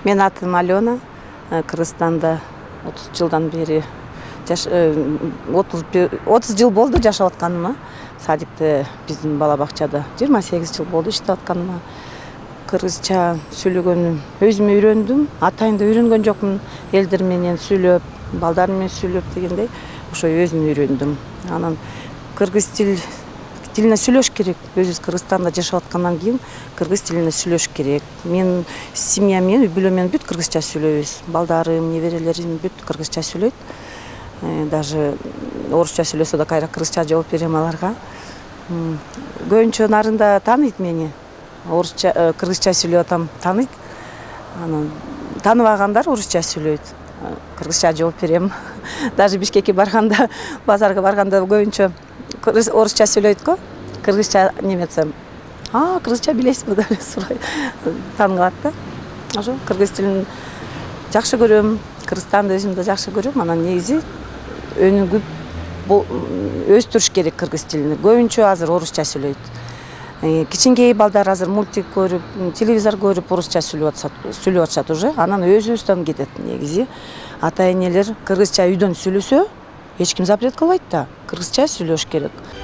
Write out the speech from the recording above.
Мен атым Алена, Кыргызстанда 30 жылдан бери 30 жыл болду жашап атканыма. Садикте биздин бала бакчада 28 жыл болду иштеп атканыма. Кыргызча сүйлөгөнү өзүм үйрөндүм. Атайында үйрөнгөн жокмун. Элдер менен сүйлөп, балдар менен сүйлөп дегендей, ошо өзүм үйрөндүм. Анан кыргыз тилине сүйлөш керек. Өзүбүз Кыргызстанда жашап аткандан кийин кыргыз тилине сүйлөш керек. Мен семьям менен, үй бүлөм менен бүт кыргызча сүйлөйбүз. Балдарым, неберелерим бүт кыргызча сүйлөйт. Даже орусча сүйлөсө да кайра кыргызча жооп берем аларга. Көбүнчө нарында тааныйт мени. Орусча, кыргызча сүйлөп атам, тааныйт. Анан тааныбагандар орусча сүйлөйт. Кыргызча жооп берем. Даже Бишкекке барганда, базарга барганда көбүнчө орусча сүйлөйт го. Кыргызча неметсем, кыргызча билесизби деп сурайт. Тааныгат да. Ошо кыргыз тилин жакшы көрөм. Кыргызстанды өзүм да жакшы көрөм. Анан негизи өнүгүп өстүрүш керек кыргыз тилин. Көбүнчө азыр орусча сүйлөйт. Кичинекей балдар азыр мультик көрүп, телевизор көрүп орусча сүйлөп атышат уже. Анан өзүбүздөн кетет негизи. Ата энелер кыргызча үйдөн сүйлөсө, эч ким запрет кылбайт да. Кыргызча сүйлөш керек.